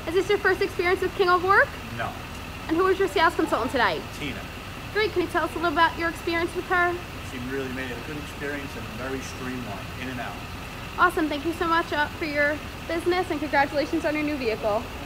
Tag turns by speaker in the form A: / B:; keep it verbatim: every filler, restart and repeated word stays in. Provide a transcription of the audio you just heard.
A: Is this your first experience with King ORourke?
B: No.
A: And who was your sales consultant today?
B: Tina.
A: Great, can you tell us a little about your experience with her?
B: She really made it a good experience and very streamlined, in and out.
A: Awesome, thank you so much uh, for your business and congratulations on your new vehicle.